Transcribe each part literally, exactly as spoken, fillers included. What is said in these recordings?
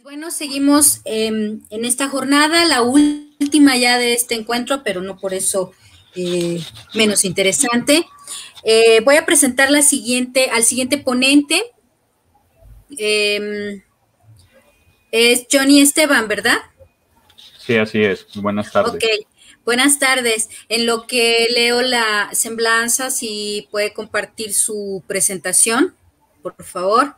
Bueno, seguimos eh, en esta jornada, la última ya de este encuentro, pero no por eso eh, menos interesante. Eh, voy a presentar la siguiente, al siguiente ponente. Eh, es Johnny Esteban, ¿verdad? Sí, así es. Buenas Ok, tardes. buenas tardes. En lo que leo la semblanza, si puede compartir su presentación, por favor.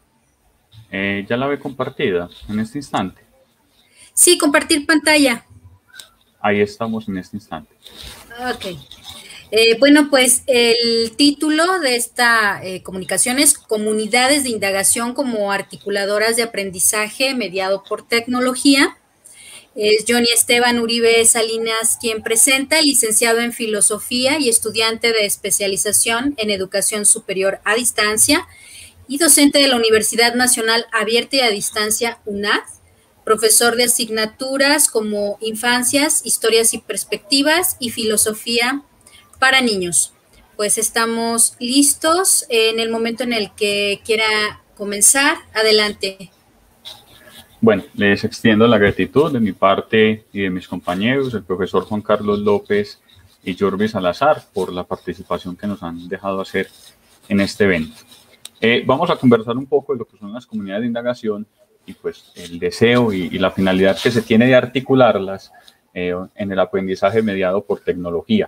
Eh, ya la ve compartida en este instante. Sí, compartir pantalla. Ahí estamos en este instante. Ok. Eh, bueno, pues el título de esta eh, comunicación es Comunidades de Indagación como Articuladoras de Aprendizaje mediado por Tecnología. Es Johnny Esteban Uribe Salinas quien presenta, licenciado en Filosofía y estudiante de especialización en Educación Superior a Distancia y docente de la Universidad Nacional Abierta y a Distancia UNAD, profesor de asignaturas como Infancias, Historias y Perspectivas y Filosofía para niños. Pues estamos listos en el momento en el que quiera comenzar. Adelante. Bueno, les extiendo la gratitud de mi parte y de mis compañeros, el profesor Juan Carlos López y Jordi Salazar, por la participación que nos han dejado hacer en este evento. Eh, vamos a conversar un poco de lo que son las comunidades de indagación y pues el deseo y, y la finalidad que se tiene de articularlas eh, en el aprendizaje mediado por tecnología.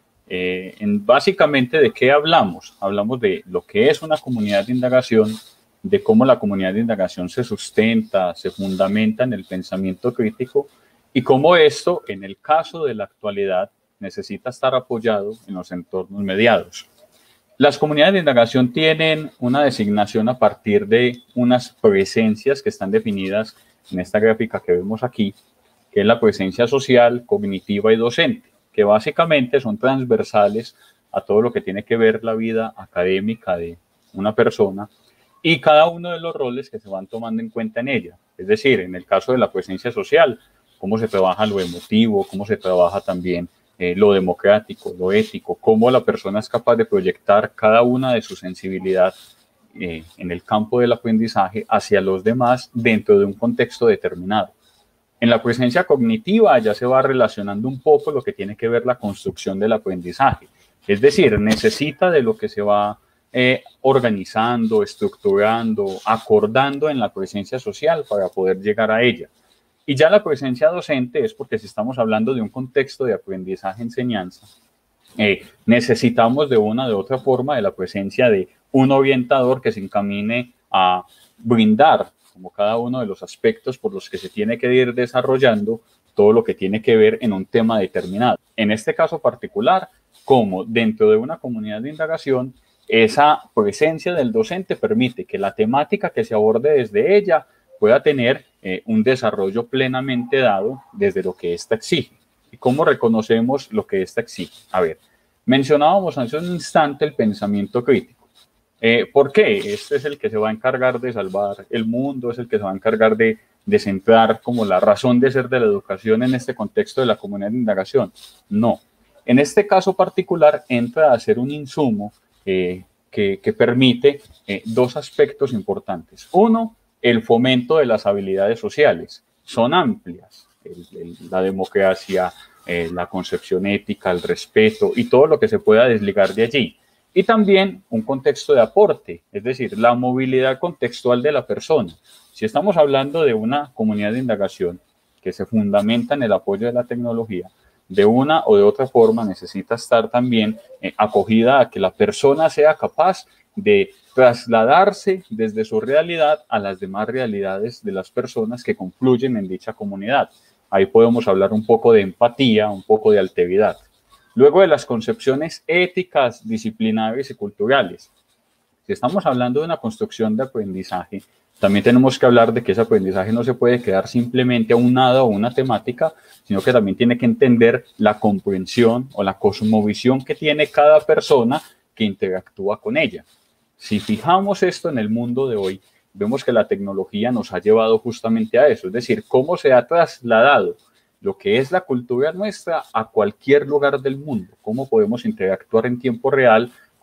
Eh, en básicamente, ¿de qué hablamos? Hablamos de lo que es una comunidad de indagación, de cómo la comunidad de indagación se sustenta, se fundamenta en el pensamiento crítico y cómo esto, en el caso de la actualidad, necesita estar apoyado en los entornos mediados. Las comunidades de indagación tienen una designación a partir de unas presencias que están definidas en esta gráfica que vemos aquí, que es la presencia social, cognitiva y docente, que básicamente son transversales a todo lo que tiene que ver la vida académica de una persona y cada uno de los roles que se van tomando en cuenta en ella. Es decir, en el caso de la presencia social, cómo se trabaja lo emotivo, cómo se trabaja también eh, lo democrático, lo ético, cómo la persona es capaz de proyectar cada una de su sensibilidad eh, en el campo del aprendizaje hacia los demás dentro de un contexto determinado. En la presencia cognitiva ya se va relacionando un poco lo que tiene que ver la construcción del aprendizaje. Es decir, necesita de lo que se va eh, organizando, estructurando, acordando en la presencia social para poder llegar a ella. Y ya la presencia docente es porque si estamos hablando de un contexto de aprendizaje-enseñanza, eh, necesitamos de una de otra forma de la presencia de un orientador que se encamine a brindar como cada uno de los aspectos por los que se tiene que ir desarrollando todo lo que tiene que ver en un tema determinado. En este caso particular, como dentro de una comunidad de indagación, esa presencia del docente permite que la temática que se aborde desde ella pueda tener eh, un desarrollo plenamente dado desde lo que ésta exige. ¿Y cómo reconocemos lo que ésta exige? A ver, mencionábamos hace un instante el pensamiento crítico. Eh, ¿Por qué? Este es el que se va a encargar de salvar el mundo, es el que se va a encargar de, de centrar como la razón de ser de la educación en este contexto de la comunidad de indagación. No. En este caso particular entra a ser un insumo eh, que, que permite eh, dos aspectos importantes. Uno, el fomento de las habilidades sociales. Son amplias. El, el, la democracia, eh, la concepción ética, el respeto y todo lo que se pueda desligar de allí. Y también un contexto de aporte, es decir, la movilidad contextual de la persona. Si estamos hablando de una comunidad de indagación que se fundamenta en el apoyo de la tecnología, de una o de otra forma necesita estar también eh, acogida a que la persona sea capaz de trasladarse desde su realidad a las demás realidades de las personas que confluyen en dicha comunidad. Ahí podemos hablar un poco de empatía, un poco de alteridad. Luego de las concepciones éticas, disciplinares y culturales. Si estamos hablando de una construcción de aprendizaje, también tenemos que hablar de que ese aprendizaje no se puede quedar simplemente aunado a una temática, sino que también tiene que entender la comprensión o la cosmovisión que tiene cada persona que interactúa con ella. Si fijamos esto en el mundo de hoy, vemos que la tecnología nos ha llevado justamente a eso, es decir, cómo se ha trasladado lo que es la cultura nuestra a cualquier lugar del mundo, cómo podemos interactuar en tiempo real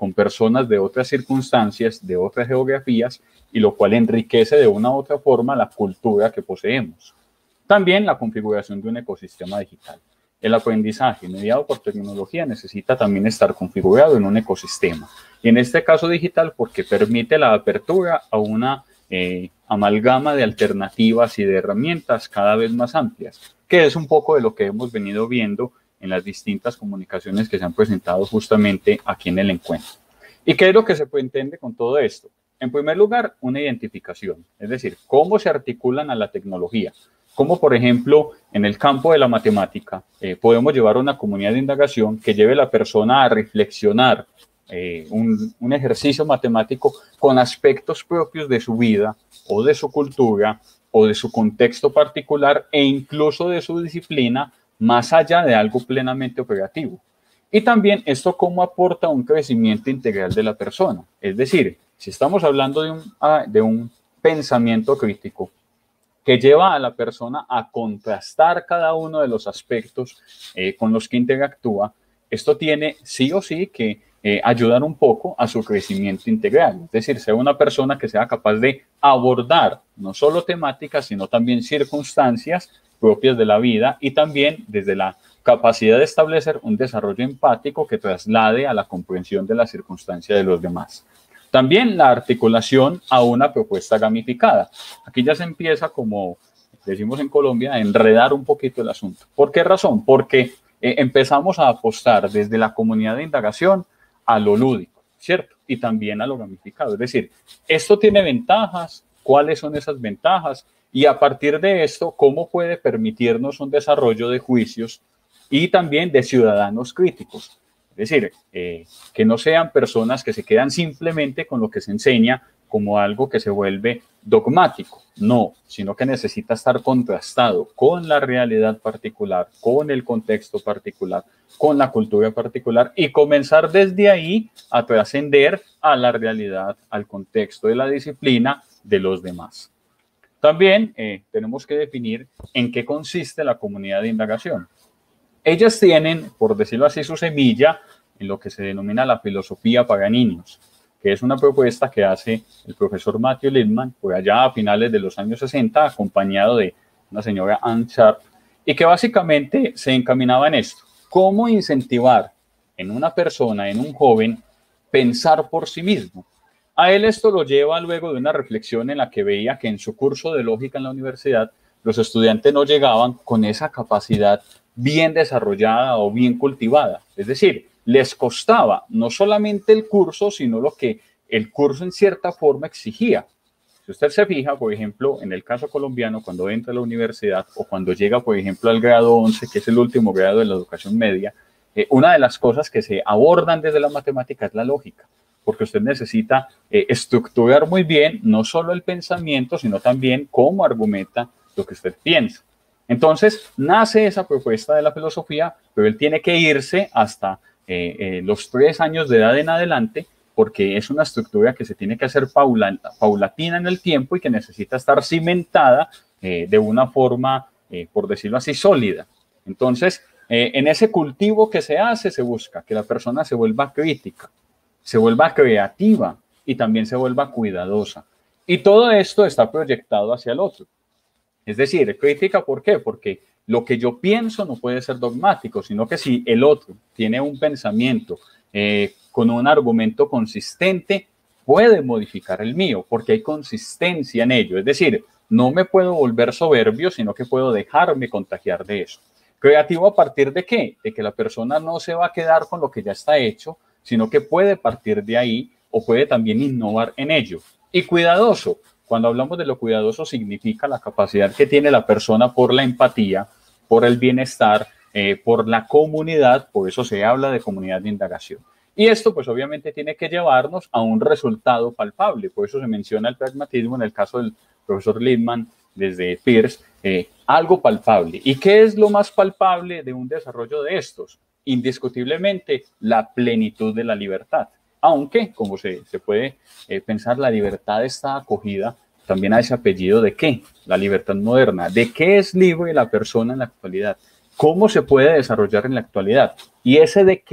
con personas de otras circunstancias, de otras geografías, y lo cual enriquece de una u otra forma la cultura que poseemos. También la configuración de un ecosistema digital. El aprendizaje mediado por tecnología necesita también estar configurado en un ecosistema. Y en este caso digital, porque permite la apertura a una eh, amalgama de alternativas y de herramientas cada vez más amplias, que es un poco de lo que hemos venido viendo en las distintas comunicaciones que se han presentado justamente aquí en el encuentro. ¿Y qué es lo que se pretende con todo esto? En primer lugar, una identificación, es decir, cómo se articulan a la tecnología. Como por ejemplo, en el campo de la matemática, eh, podemos llevar una comunidad de indagación que lleve a la persona a reflexionar eh, un, un ejercicio matemático con aspectos propios de su vida o de su cultura o de su contexto particular e incluso de su disciplina, más allá de algo plenamente operativo. Y también esto cómo aporta un crecimiento integral de la persona. Es decir, si estamos hablando de un, de un pensamiento crítico, que lleva a la persona a contrastar cada uno de los aspectos eh, con los que interactúa, esto tiene sí o sí que eh, ayudar un poco a su crecimiento integral. Es decir, sea una persona que sea capaz de abordar no solo temáticas, sino también circunstancias propias de la vida y también desde la capacidad de establecer un desarrollo empático que traslade a la comprensión de la circunstancia de los demás. También la articulación a una propuesta gamificada. Aquí ya se empieza, como decimos en Colombia, a enredar un poquito el asunto. ¿Por qué razón? Porque eh, empezamos a apostar desde la comunidad de indagación a lo lúdico, ¿cierto? Y también a lo gamificado. Es decir, esto tiene ventajas, ¿cuáles son esas ventajas? Y a partir de esto, ¿cómo puede permitirnos un desarrollo de juicios y también de ciudadanos críticos? Es decir, eh, que no sean personas que se quedan simplemente con lo que se enseña como algo que se vuelve dogmático. No, sino que necesita estar contrastado con la realidad particular, con el contexto particular, con la cultura particular y comenzar desde ahí a trascender a la realidad, al contexto de la disciplina de los demás. También eh, tenemos que definir en qué consiste la comunidad de indagación. Ellas tienen, por decirlo así, su semilla en lo que se denomina la filosofía para niños, que es una propuesta que hace el profesor Matthew Lipman por allá a finales de los años sesenta, acompañado de una señora Ann Sharp, y que básicamente se encaminaba en esto: cómo incentivar en una persona, en un joven, pensar por sí mismo. A él esto lo lleva luego de una reflexión en la que veía que en su curso de lógica en la universidad los estudiantes no llegaban con esa capacidad bien desarrollada o bien cultivada. Es decir, les costaba no solamente el curso, sino lo que el curso en cierta forma exigía. Si usted se fija, por ejemplo, en el caso colombiano, cuando entra a la universidad o cuando llega, por ejemplo, al grado once, que es el último grado de la educación media, eh, una de las cosas que se abordan desde la matemática es la lógica, porque usted necesita eh, estructurar muy bien no solo el pensamiento, sino también cómo argumenta lo que usted piensa. Entonces, nace esa propuesta de la filosofía, pero él tiene que irse hasta eh, eh, los tres años de edad en adelante, porque es una estructura que se tiene que hacer paula, paulatina en el tiempo y que necesita estar cimentada eh, de una forma, eh, por decirlo así, sólida. Entonces, eh, en ese cultivo que se hace, se busca que la persona se vuelva crítica, se vuelva creativa y también se vuelva cuidadosa. Y todo esto está proyectado hacia el otro. Es decir, crítica, ¿por qué? Porque lo que yo pienso no puede ser dogmático, sino que si el otro tiene un pensamiento eh, con un argumento consistente, puede modificar el mío, porque hay consistencia en ello. Es decir, no me puedo volver soberbio, sino que puedo dejarme contagiar de eso. ¿Creativo a partir de qué? De que la persona no se va a quedar con lo que ya está hecho, sino que puede partir de ahí o puede también innovar en ello. Y cuidadoso. Cuando hablamos de lo cuidadoso, significa la capacidad que tiene la persona por la empatía, por el bienestar, eh, por la comunidad. Por eso se habla de comunidad de indagación. Y esto, pues, obviamente tiene que llevarnos a un resultado palpable. Por eso se menciona el pragmatismo en el caso del profesor Lipman, desde Peirce, eh, algo palpable. ¿Y qué es lo más palpable de un desarrollo de estos? Indiscutiblemente, la plenitud de la libertad. Aunque, como se, se puede eh, pensar, la libertad está acogida también a ese apellido de qué, la libertad moderna. ¿De qué es libre la persona en la actualidad? ¿Cómo se puede desarrollar en la actualidad? Y ese de qué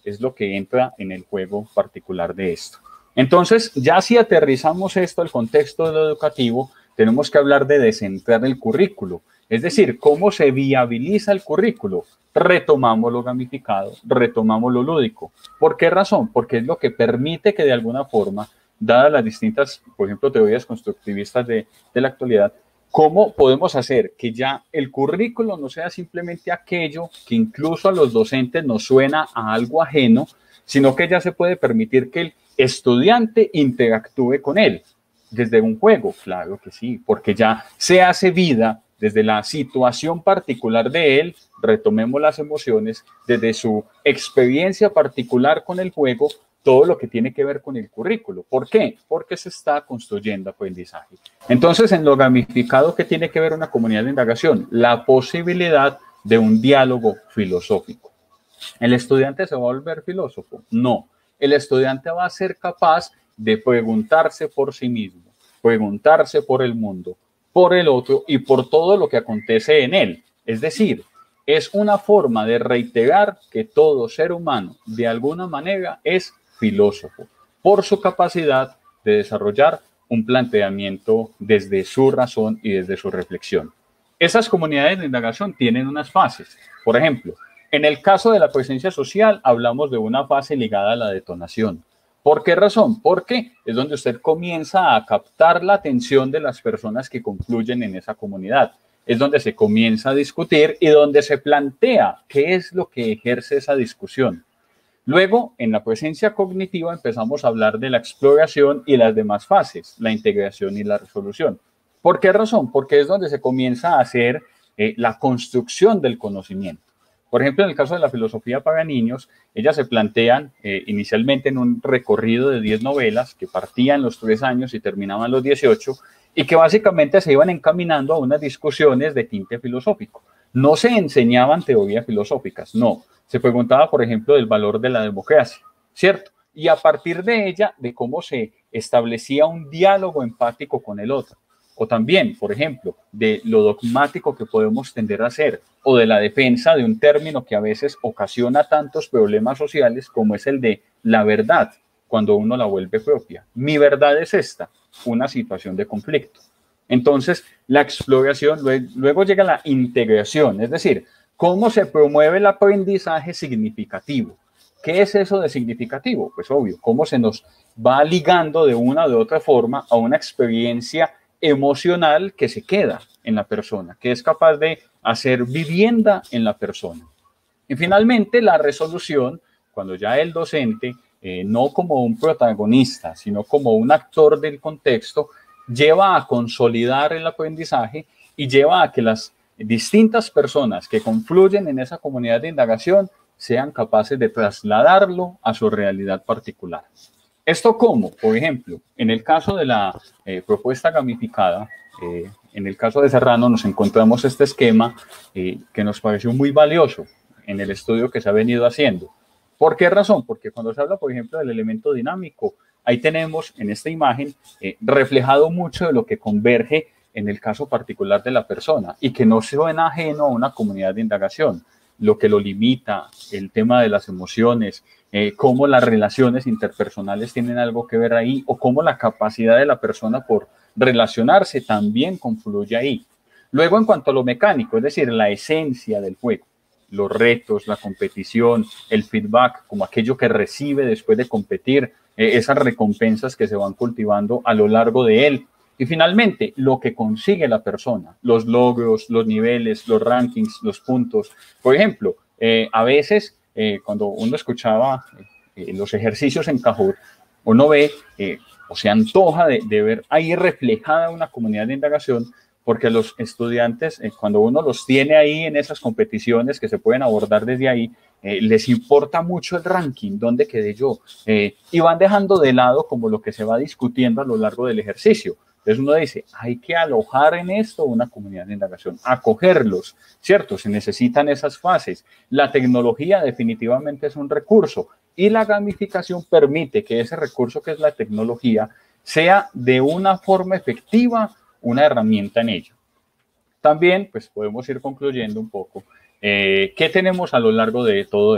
es lo que entra en el juego particular de esto. Entonces, ya si aterrizamos esto al contexto de lo educativo, tenemos que hablar de descentrar el currículo, es decir, cómo se viabiliza el currículo. Retomamos lo gamificado, retomamos lo lúdico. ¿Por qué razón? Porque es lo que permite que de alguna forma, dadas las distintas, por ejemplo, teorías constructivistas de, de la actualidad, ¿cómo podemos hacer que ya el currículo no sea simplemente aquello que incluso a los docentes nos suena a algo ajeno, sino que ya se puede permitir que el estudiante interactúe con él desde un juego? Claro que sí, porque ya se hace vida desde la situación particular de él, retomemos las emociones, desde su experiencia particular con el juego, todo lo que tiene que ver con el currículo. ¿Por qué? Porque se está construyendo aprendizaje. Entonces, en lo gamificado, ¿qué tiene que ver una comunidad de indagación? La posibilidad de un diálogo filosófico. ¿El estudiante se va a volver filósofo? No. El estudiante va a ser capaz de preguntarse por sí mismo, preguntarse por el mundo, por el otro y por todo lo que acontece en él. Es decir, es una forma de reiterar que todo ser humano, de alguna manera, es filósofo, por su capacidad de desarrollar un planteamiento desde su razón y desde su reflexión. Esas comunidades de indagación tienen unas fases. Por ejemplo, en el caso de la presencia social, hablamos de una fase ligada a la detonación. ¿Por qué razón? Porque es donde usted comienza a captar la atención de las personas que confluyen en esa comunidad. Es donde se comienza a discutir y donde se plantea qué es lo que ejerce esa discusión. Luego, en la presencia cognitiva, empezamos a hablar de la exploración y las demás fases, la integración y la resolución. ¿Por qué razón? Porque es donde se comienza a hacer eh, la construcción del conocimiento. Por ejemplo, en el caso de la filosofía para niños, ellas se plantean eh, inicialmente en un recorrido de diez novelas que partían los tres años y terminaban los dieciocho y que básicamente se iban encaminando a unas discusiones de tinte filosófico. No se enseñaban teorías filosóficas, no. Se preguntaba, por ejemplo, del valor de la democracia, ¿cierto? Y a partir de ella, de cómo se establecía un diálogo empático con el otro. O también, por ejemplo, de lo dogmático que podemos tender a ser, o de la defensa de un término que a veces ocasiona tantos problemas sociales como es el de la verdad, cuando uno la vuelve propia. Mi verdad es esta, una situación de conflicto. Entonces, la exploración, luego llega la integración, es decir, ¿cómo se promueve el aprendizaje significativo? ¿Qué es eso de significativo? Pues obvio, cómo se nos va ligando de una o de otra forma a una experiencia emocional que se queda en la persona, que es capaz de hacer vivienda en la persona. Y finalmente, la resolución, cuando ya el docente, eh, no como un protagonista, sino como un actor del contexto, lleva a consolidar el aprendizaje y lleva a que las distintas personas que confluyen en esa comunidad de indagación sean capaces de trasladarlo a su realidad particular. ¿Esto cómo? Por ejemplo, en el caso de la eh, propuesta gamificada, eh, en el caso de Serrano nos encontramos este esquema eh, que nos pareció muy valioso en el estudio que se ha venido haciendo. ¿Por qué razón? Porque cuando se habla, por ejemplo, del elemento dinámico, ahí tenemos en esta imagen eh, reflejado mucho de lo que converge en el caso particular de la persona y que no suena ajeno a una comunidad de indagación. Lo que lo limita, el tema de las emociones, eh, cómo las relaciones interpersonales tienen algo que ver ahí o cómo la capacidad de la persona por relacionarse también confluye ahí. Luego, en cuanto a lo mecánico, es decir, la esencia del juego, los retos, la competición, el feedback, como aquello que recibe después de competir, eh, esas recompensas que se van cultivando a lo largo de él. Y finalmente, lo que consigue la persona, los logros, los niveles, los rankings, los puntos. Por ejemplo, eh, a veces eh, cuando uno escuchaba eh, los ejercicios en Kahoot, uno ve eh, o se antoja de, de ver ahí reflejada una comunidad de indagación, porque los estudiantes, eh, cuando uno los tiene ahí en esas competiciones que se pueden abordar desde ahí, eh, les importa mucho el ranking, dónde quedé yo, eh, y van dejando de lado como lo que se va discutiendo a lo largo del ejercicio. Entonces uno dice, hay que alojar en esto una comunidad de indagación, acogerlos, ¿cierto? Se necesitan esas fases. La tecnología definitivamente es un recurso y la gamificación permite que ese recurso que es la tecnología sea de una forma efectiva una herramienta en ello. También, pues podemos ir concluyendo un poco, eh, ¿qué tenemos a lo largo de todo esto?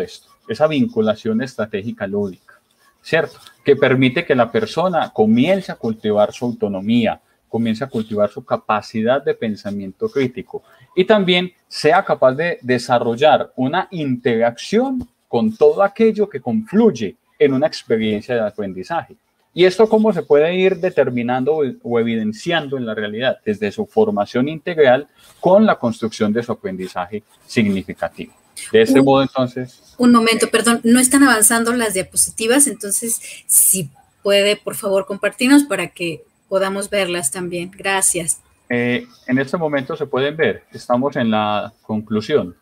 esa vinculación estratégica lúdica, ¿cierto? Que permite que la persona comience a cultivar su autonomía, comience a cultivar su capacidad de pensamiento crítico y también sea capaz de desarrollar una interacción con todo aquello que confluye en una experiencia de aprendizaje. ¿Y esto cómo se puede ir determinando o evidenciando en la realidad? Desde su formación integral con la construcción de su aprendizaje significativo. De este un, modo, entonces... Un momento, perdón, no están avanzando las diapositivas, entonces, si puede, por favor, compartirnos para que podamos verlas también. Gracias. Eh, en este momento se pueden ver, estamos en la conclusión.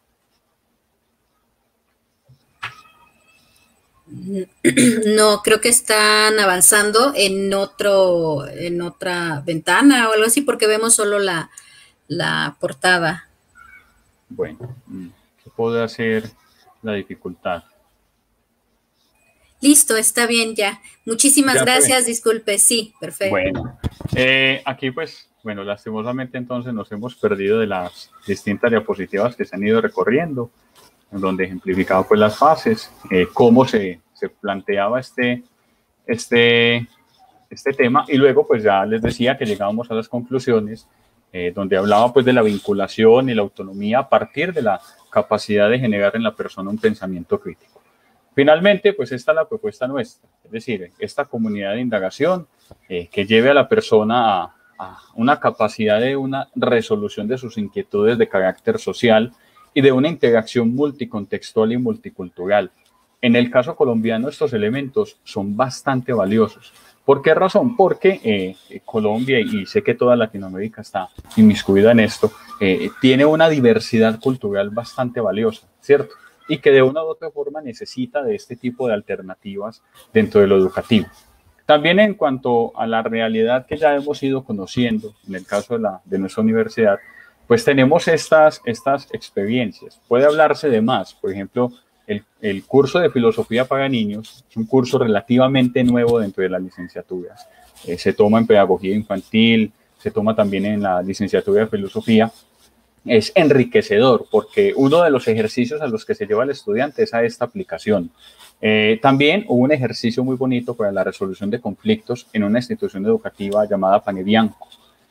No, creo que están avanzando en otro, en otra ventana o algo así, porque vemos solo la, la portada. Bueno, ¿qué puede hacer la dificultad? Listo, está bien ya. Muchísimas ¿Ya gracias, disculpe, sí, perfecto. Bueno, eh, aquí pues, bueno, lastimosamente entonces nos hemos perdido de las distintas diapositivas que se han ido recorriendo, en donde ejemplificaba pues las fases, eh, cómo se, se planteaba este, este, este tema, y luego pues ya les decía que llegábamos a las conclusiones, eh, donde hablaba pues de la vinculación y la autonomía a partir de la capacidad de generar en la persona un pensamiento crítico. Finalmente, pues esta es la propuesta nuestra, es decir, esta comunidad de indagación eh, que lleve a la persona a, a una capacidad de una resolución de sus inquietudes de carácter social y de una interacción multicontextual y multicultural. En el caso colombiano, estos elementos son bastante valiosos. ¿Por qué razón? Porque eh, Colombia, y sé que toda Latinoamérica está inmiscuida en esto, eh, tiene una diversidad cultural bastante valiosa, ¿cierto? Y que de una u otra forma necesita de este tipo de alternativas dentro de lo educativo. También en cuanto a la realidad que ya hemos ido conociendo, en el caso de, la, de nuestra universidad, pues tenemos estas, estas experiencias. Puede hablarse de más, por ejemplo, el, el curso de filosofía para niños es un curso relativamente nuevo dentro de las licenciaturas. Eh, se toma en pedagogía infantil, se toma también en la licenciatura de filosofía. Es enriquecedor porque uno de los ejercicios a los que se lleva el estudiante es a esta aplicación. Eh, también hubo un ejercicio muy bonito para la resolución de conflictos en una institución educativa llamada Pane Bianco.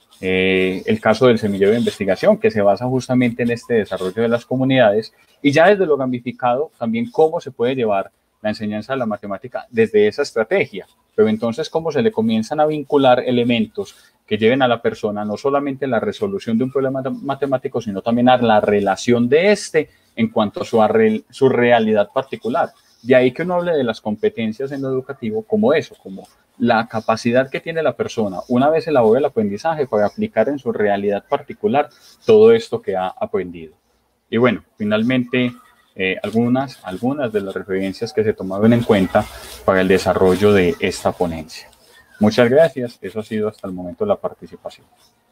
Eh, el caso del semillero de investigación, que se basa justamente en este desarrollo de las comunidades, y ya desde lo gamificado también cómo se puede llevar la enseñanza de la matemática desde esa estrategia, pero entonces cómo se le comienzan a vincular elementos que lleven a la persona no solamente la resolución de un problema matemático, sino también a la relación de este en cuanto a su, su realidad particular. De ahí que uno hable de las competencias en lo educativo como eso, como la capacidad que tiene la persona una vez elabora el aprendizaje para aplicar en su realidad particular todo esto que ha aprendido. Y bueno, finalmente eh, algunas, algunas de las referencias que se tomaron en cuenta para el desarrollo de esta ponencia. Muchas gracias. Eso ha sido hasta el momento la participación.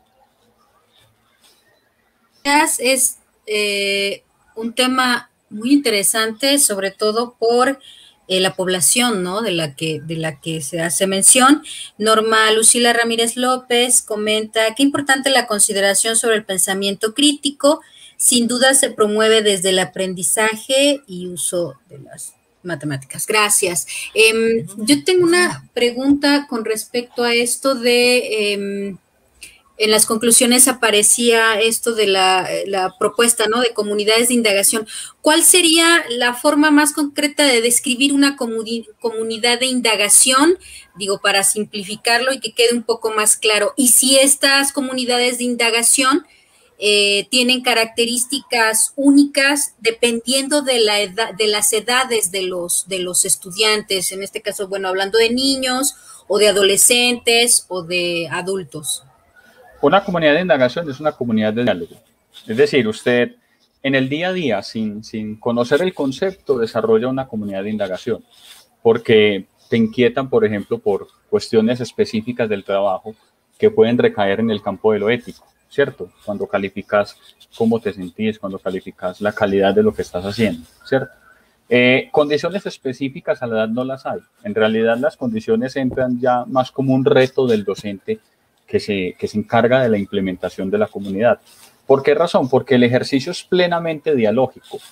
Es eh, un tema muy interesante, sobre todo por eh, la población, ¿no? De la que, de la que se hace mención. Norma Lucila Ramírez López comenta: qué importante la consideración sobre el pensamiento crítico. Sin duda se promueve desde el aprendizaje y uso de las matemáticas. Gracias. Eh, yo tengo una pregunta con respecto a esto de, eh, en las conclusiones aparecía esto de la, la propuesta, ¿no?, de comunidades de indagación. ¿Cuál sería la forma más concreta de describir una comuni comunidad de indagación? Digo, para simplificarlo y que quede un poco más claro. Y si estas comunidades de indagación Eh, tienen características únicas dependiendo de, la edad, de las edades de los, de los estudiantes, en este caso, bueno, hablando de niños o de adolescentes o de adultos. Una comunidad de indagación es una comunidad de diálogo. Es decir, usted en el día a día, sin, sin conocer el concepto, desarrolla una comunidad de indagación, porque te inquietan, por ejemplo, por cuestiones específicas del trabajo que pueden recaer en el campo de lo ético, ¿cierto? Cuando calificas cómo te sentís, cuando calificas la calidad de lo que estás haciendo, ¿cierto? Eh, condiciones específicas a la edad no las hay. En realidad las condiciones entran ya más como un reto del docente que se, que se encarga de la implementación de la comunidad. ¿Por qué razón? Porque el ejercicio es plenamente dialógico.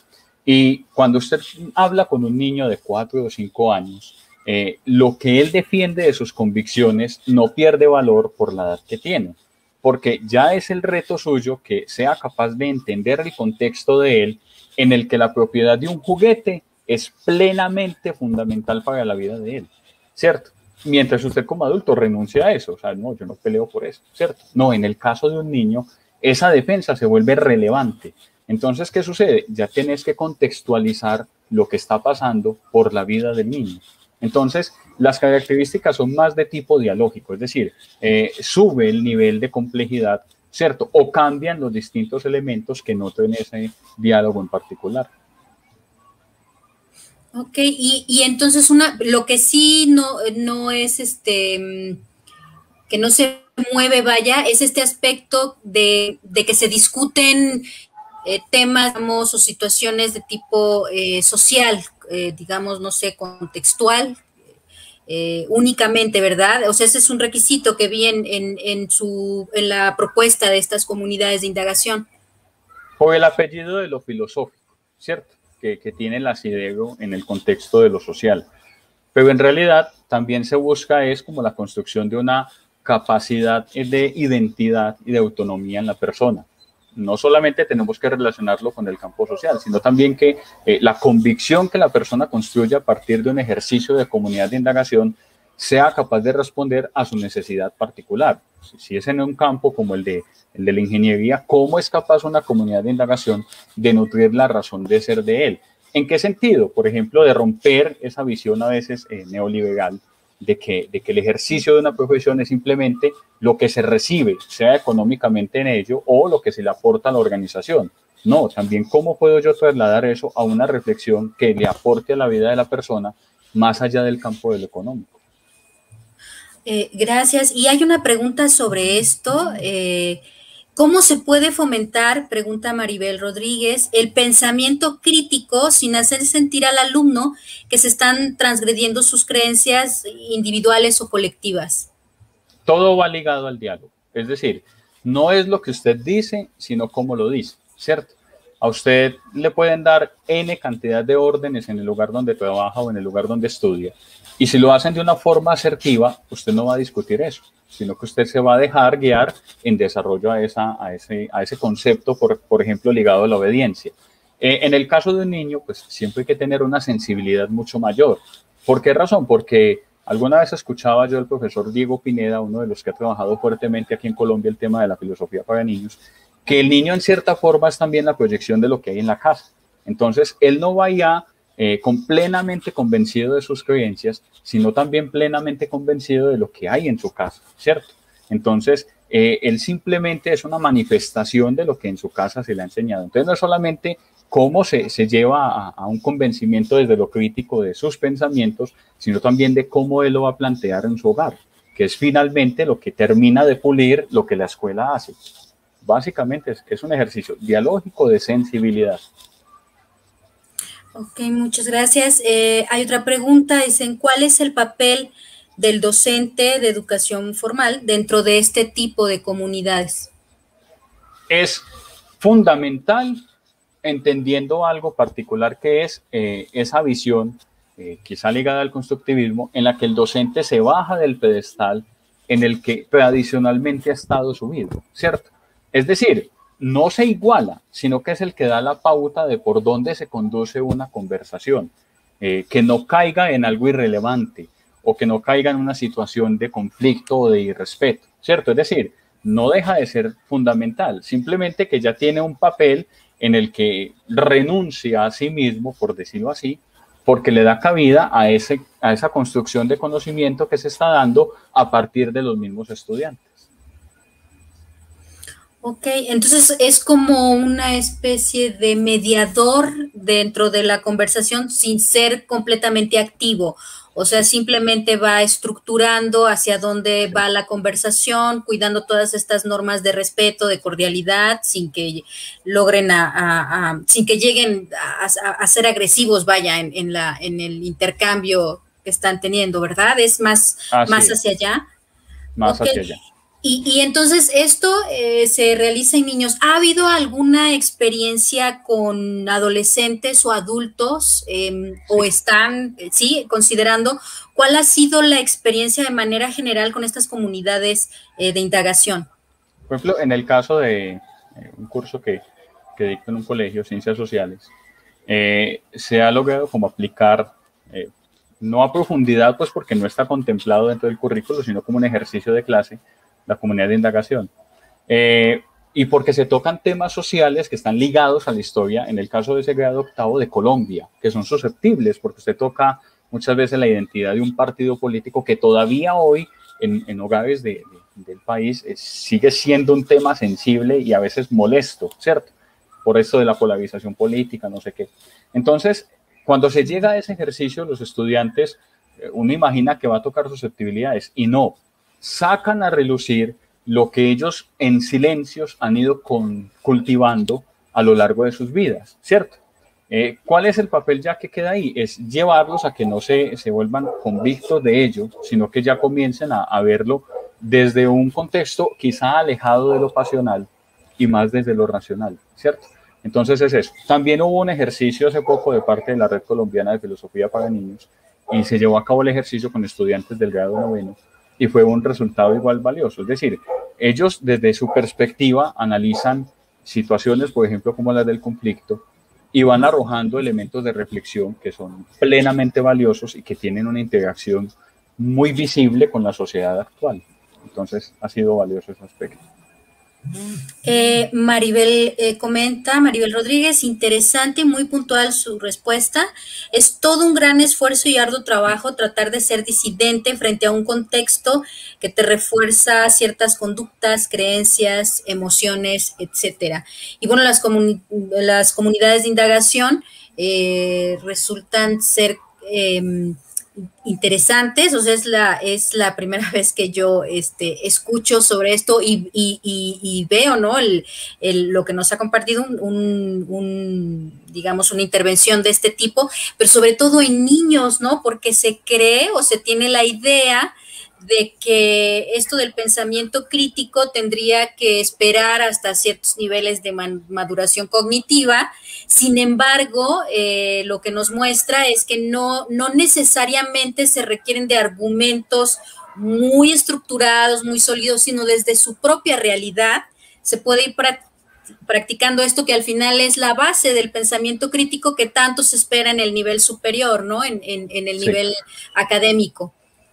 Y cuando usted habla con un niño de cuatro o cinco años, eh, lo que él defiende de sus convicciones no pierde valor por la edad que tiene, porque ya es el reto suyo que sea capaz de entender el contexto de él en el que la propiedad de un juguete es plenamente fundamental para la vida de él, ¿cierto? Mientras usted como adulto renuncia a eso, o sea, no, yo no peleo por eso, ¿cierto? No, en el caso de un niño, esa defensa se vuelve relevante. Entonces, ¿qué sucede? Ya tienes que contextualizar lo que está pasando por la vida del niño. Entonces, las características son más de tipo dialógico, es decir, eh, sube el nivel de complejidad, ¿cierto? O cambian los distintos elementos que noto en ese diálogo en particular. Ok, y, y entonces una, lo que sí no, no es este, que no se mueve, vaya, es este aspecto de, de que se discuten eh, temas, digamos, o situaciones de tipo eh, social, eh, digamos, no sé, contextual, eh, únicamente, ¿verdad? O sea, ese es un requisito que vi en, en, en, su, en la propuesta de estas comunidades de indagación. Por el apellido de lo filosófico, ¿cierto? Que, que tiene el asidero en el contexto de lo social. Pero en realidad también se busca es como la construcción de una capacidad de identidad y de autonomía en la persona. No solamente tenemos que relacionarlo con el campo social, sino también que eh, la convicción que la persona construye a partir de un ejercicio de comunidad de indagación sea capaz de responder a su necesidad particular. Si, si es en un campo como el de, el de la ingeniería, ¿cómo es capaz una comunidad de indagación de nutrir la razón de ser de él? ¿En qué sentido? Por ejemplo, de romper esa visión a veces eh, neoliberal de que, de que el ejercicio de una profesión es simplemente lo que se recibe, sea económicamente en ello, o lo que se le aporta a la organización. No, también cómo puedo yo trasladar eso a una reflexión que le aporte a la vida de la persona más allá del campo de lo económico. Eh, gracias. Y hay una pregunta sobre esto. Eh, ¿Cómo se puede fomentar, pregunta Maribel Rodríguez, el pensamiento crítico sin hacer sentir al alumno que se están transgrediendo sus creencias individuales o colectivas? Todo va ligado al diálogo. Es decir, no es lo que usted dice, sino cómo lo dice, ¿cierto? A usted le pueden dar N cantidad de órdenes en el lugar donde trabaja o en el lugar donde estudia. Y si lo hacen de una forma asertiva, usted no va a discutir eso, sino que usted se va a dejar guiar en desarrollo a, esa, a, ese, a ese concepto, por, por ejemplo, ligado a la obediencia. Eh, en el caso de un niño, pues siempre hay que tener una sensibilidad mucho mayor. ¿Por qué razón? Porque alguna vez escuchaba yo al profesor Diego Pineda, uno de los que ha trabajado fuertemente aquí en Colombia el tema de la filosofía para niños, que el niño en cierta forma es también la proyección de lo que hay en la casa. Entonces, él no vaya eh, con plenamente convencido de sus creencias, sino también plenamente convencido de lo que hay en su casa, ¿cierto? Entonces, eh, él simplemente es una manifestación de lo que en su casa se le ha enseñado. Entonces, no es solamente cómo se, se lleva a, a un convencimiento desde lo crítico de sus pensamientos, sino también de cómo él lo va a plantear en su hogar, que es finalmente lo que termina de pulir lo que la escuela hace. Básicamente es, es un ejercicio dialógico de sensibilidad. Ok, muchas gracias. Eh, hay otra pregunta, dicen, ¿cuál es el papel del docente de educación formal dentro de este tipo de comunidades? Es fundamental, entendiendo algo particular que es eh, esa visión, eh, quizá ligada al constructivismo, en la que el docente se baja del pedestal en el que tradicionalmente ha estado subido, ¿cierto? Es decir, no se iguala, sino que es el que da la pauta de por dónde se conduce una conversación, eh, que no caiga en algo irrelevante o que no caiga en una situación de conflicto o de irrespeto, ¿cierto? Es decir, no deja de ser fundamental, simplemente que ya tiene un papel en el que renuncia a sí mismo, por decirlo así, porque le da cabida a, ese, a esa construcción de conocimiento que se está dando a partir de los mismos estudiantes. Ok, entonces es como una especie de mediador dentro de la conversación sin ser completamente activo. O sea, simplemente va estructurando hacia dónde va la conversación, cuidando todas estas normas de respeto, de cordialidad, sin que logren a, a, a sin que lleguen a, a, a ser agresivos, vaya, en, en, la, en el intercambio que están teniendo, ¿verdad? Es más, más hacia allá. Más okay. hacia allá. Y, y entonces esto eh, se realiza en niños. ¿Ha habido alguna experiencia con adolescentes o adultos eh, o Sí. están, sí, considerando cuál ha sido la experiencia de manera general con estas comunidades eh, de indagación? Por ejemplo, en el caso de eh, un curso que, que dicto en un colegio, Ciencias Sociales, eh, se ha logrado como aplicar, eh, no a profundidad, pues porque no está contemplado dentro del currículo, sino como un ejercicio de clase, la comunidad de indagación. Eh, y porque se tocan temas sociales que están ligados a la historia, en el caso de ese grado octavo de Colombia, que son susceptibles, porque usted toca muchas veces la identidad de un partido político que todavía hoy en, en hogares de, de, del país eh, sigue siendo un tema sensible y a veces molesto, ¿cierto? Por esto de la polarización política, no sé qué. Entonces, cuando se llega a ese ejercicio, los estudiantes, eh, uno imagina que va a tocar susceptibilidades y no, sacan a relucir lo que ellos en silencios han ido con, cultivando a lo largo de sus vidas, ¿cierto? Eh, ¿Cuál es el papel ya que queda ahí? Es llevarlos a que no se, se vuelvan convictos de ello, sino que ya comiencen a, a verlo desde un contexto quizá alejado de lo pasional y más desde lo racional, ¿cierto? Entonces es eso. También hubo un ejercicio hace poco de parte de la Red Colombiana de Filosofía para Niños y se llevó a cabo el ejercicio con estudiantes del grado noveno y fue un resultado igual valioso. Es decir, ellos desde su perspectiva analizan situaciones, por ejemplo, como las del conflicto, y van arrojando elementos de reflexión que son plenamente valiosos y que tienen una interacción muy visible con la sociedad actual. Entonces, ha sido valioso ese aspecto. Eh, Maribel eh, comenta, Maribel Rodríguez, interesante y muy puntual su respuesta. Es todo un gran esfuerzo y arduo trabajo tratar de ser disidente frente a un contexto que te refuerza ciertas conductas, creencias, emociones, etcétera. Y bueno, las, comuni las comunidades de indagación eh, resultan ser eh, interesantes, o sea, es la, es la primera vez que yo este, escucho sobre esto y, y, y, y veo, ¿no? El, el, lo que nos ha compartido un, un, un, digamos, una intervención de este tipo, pero sobre todo en niños, ¿no? Porque se cree o se tiene la idea de que esto del pensamiento crítico tendría que esperar hasta ciertos niveles de maduración cognitiva. Sin embargo, eh, lo que nos muestra es que no, no necesariamente se requieren de argumentos muy estructurados, muy sólidos, sino desde su propia realidad se puede ir practicando esto que al final es la base del pensamiento crítico que tanto se espera en el nivel superior, ¿no? En, en, en el Sí. nivel académico.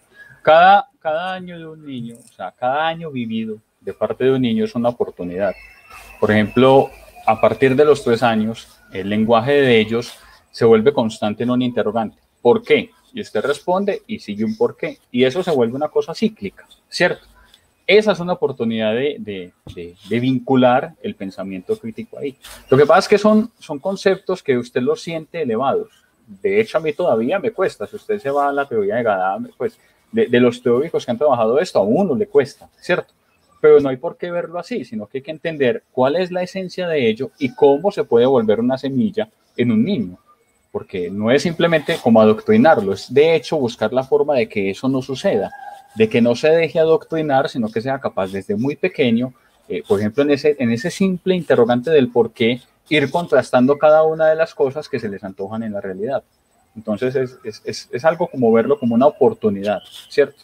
Cada, cada año de un niño, o sea, cada año vivido de parte de un niño es una oportunidad. Por ejemplo, a partir de los tres años, el lenguaje de ellos se vuelve constante en un interrogante. ¿Por qué? Y usted responde y sigue un por qué. Y eso se vuelve una cosa cíclica, ¿cierto? Esa es una oportunidad de, de, de, de vincular el pensamiento crítico ahí. Lo que pasa es que son, son conceptos que usted los siente elevados. De hecho, a mí todavía me cuesta. Si usted se va a la teoría de Gadá, pues de, de los teóricos que han trabajado esto, a uno le cuesta, ¿cierto? Pero no hay por qué verlo así, sino que hay que entender cuál es la esencia de ello y cómo se puede volver una semilla en un niño. Porque no es simplemente como adoctrinarlo, es de hecho buscar la forma de que eso no suceda, de que no se deje adoctrinar, sino que sea capaz desde muy pequeño, eh, por ejemplo, en ese, en ese simple interrogante del por qué, ir contrastando cada una de las cosas que se les antojan en la realidad. Entonces es, es, es, es algo como verlo como una oportunidad, ¿cierto?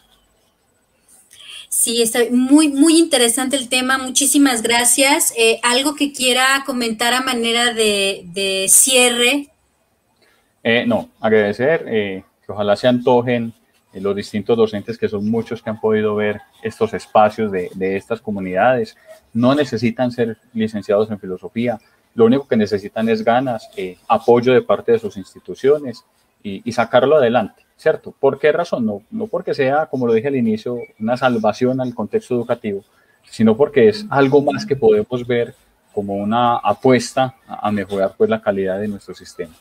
Sí, está muy, muy interesante el tema. Muchísimas gracias. Eh, ¿Algo que quiera comentar a manera de, de cierre? Eh, no, agradecer, eh, que ojalá se antojen eh, los distintos docentes, que son muchos que han podido ver estos espacios de, de estas comunidades. No necesitan ser licenciados en filosofía, lo único que necesitan es ganas, eh, apoyo de parte de sus instituciones y, y sacarlo adelante, ¿cierto? ¿Por qué razón? No, no porque sea, como lo dije al inicio, una salvación al contexto educativo, sino porque es algo más que podemos ver como una apuesta a, a mejorar pues, la calidad de nuestro sistema.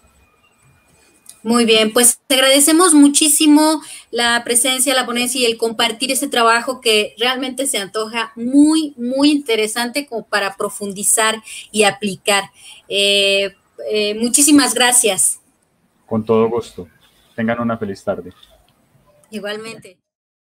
Muy bien, pues te agradecemos muchísimo la presencia, la ponencia y el compartir este trabajo que realmente se antoja muy, muy interesante como para profundizar y aplicar. Eh, eh, muchísimas gracias. Con todo gusto. Tengan una feliz tarde. Igualmente.